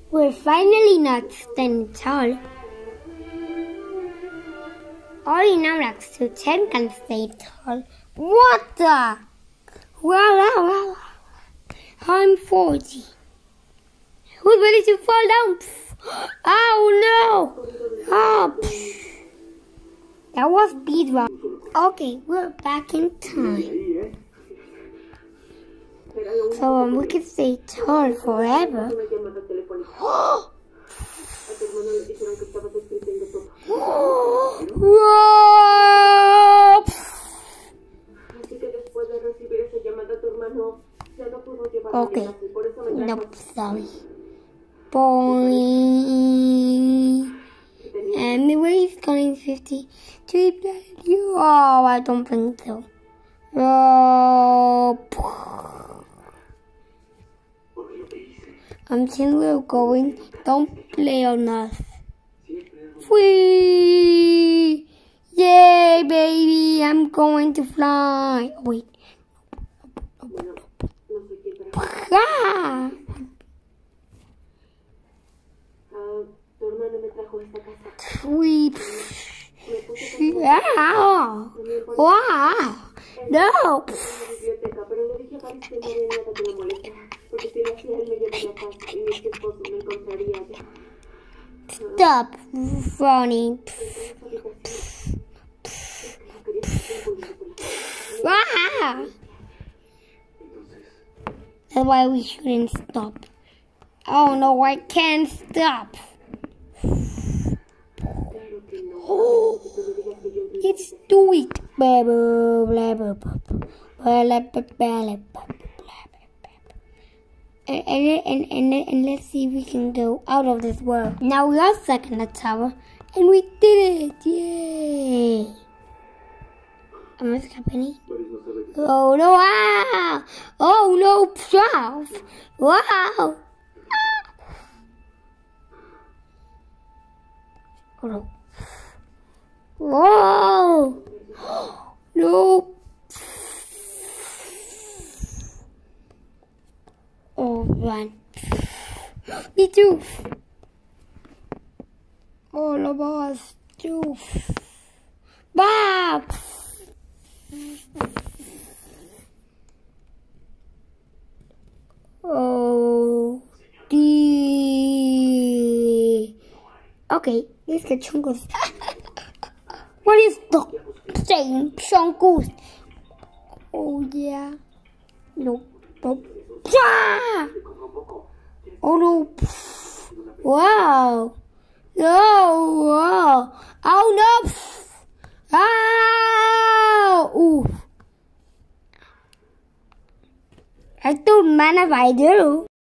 We're finally not standing tall. Only numberblocks to 10 can stay tall. What the? Wow. I'm 40. Who's ready to fall down? Oh no! Oh, that was speedrun. Okay, we're back in time. So we can stay tall forever. Okay, nope, sorry. Boing. And where is going 53 plus you? Oh, I don't think so. Oh. Until we're going, don't play on us. Whee! Yay, baby! I'm going to fly. Oh, wait. Ah! Sweep. Wow! Wow! No! Stop running. Wow! That's why we shouldn't stop. Oh no, I can't stop. Oh, let's do it. And let's see if we can go out of this world. Now we are stuck in the tower, and we did it! Yay! And what's happening? Oh no! Wow! Oh no! Wow! Oh no! Whoa! No! Oh, run. Me too. All of us too. Bob! Oh, okay, let's get Chungus. What is the same Chungus? Oh yeah. Nope. Oh no! Wow! No! Wow. Oh no! Ah! Ooh! I don't mind if I do.